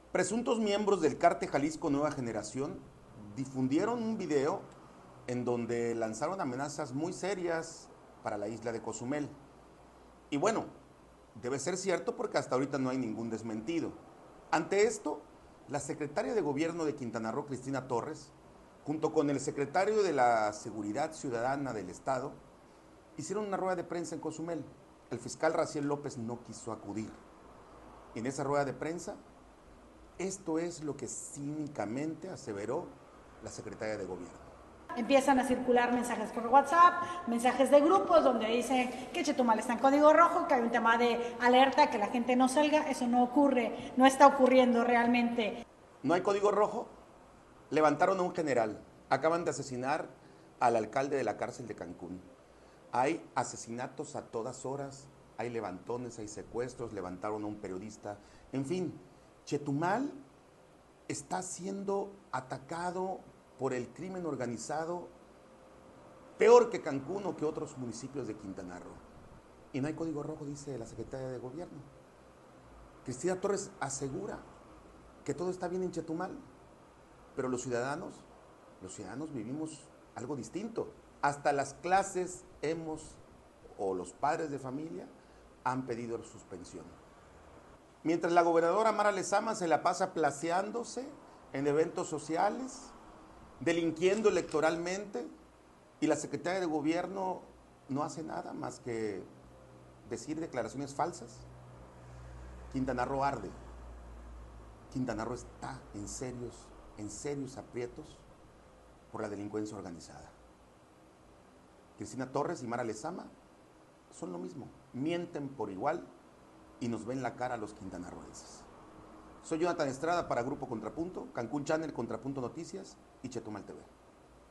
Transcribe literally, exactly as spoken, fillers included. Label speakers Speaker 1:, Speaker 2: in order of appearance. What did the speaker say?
Speaker 1: Presuntos miembros del Cártel Jalisco Nueva Generación difundieron un video en donde lanzaron amenazas muy serias para la isla de Cozumel. Y bueno, debe ser cierto porque hasta ahorita no hay ningún desmentido. Ante esto, la secretaria de Gobierno de Quintana Roo, Cristina Torres, junto con el secretario de la Seguridad Ciudadana del Estado, hicieron una rueda de prensa en Cozumel. El fiscal Raciel López no quiso acudir. En esa rueda de prensa, esto es lo que cínicamente aseveró la secretaria de Gobierno.
Speaker 2: Empiezan a circular mensajes por WhatsApp, mensajes de grupos donde dice que Chetumal está en código rojo, que hay un tema de alerta, que la gente no salga. Eso no ocurre, no está ocurriendo realmente.
Speaker 1: ¿No hay código rojo? Levantaron a un general. Acaban de asesinar al alcalde de la cárcel de Cancún. Hay asesinatos a todas horas, hay levantones, hay secuestros, levantaron a un periodista. En fin, Chetumal está siendo atacado por el crimen organizado peor que Cancún o que otros municipios de Quintana Roo. Y no hay código rojo, dice la secretaria de Gobierno. Cristina Torres asegura que todo está bien en Chetumal, pero los ciudadanos, los ciudadanos vivimos algo distinto. Hasta las clases hemos, o los padres de familia, han pedido suspensión. Mientras la gobernadora Mara Lezama se la pasa placeándose en eventos sociales, delinquiendo electoralmente, y la secretaria de Gobierno no hace nada más que decir declaraciones falsas, Quintana Roo arde. Quintana Roo está en serios, en serios aprietos por la delincuencia organizada. Cristina Torres y Mara Lezama son lo mismo, mienten por igual y nos ven la cara a los quintanarroenses. Soy Jonathan Estrada para Grupo Contrapunto, Cancún Channel, Contrapunto Noticias y Chetumal T V.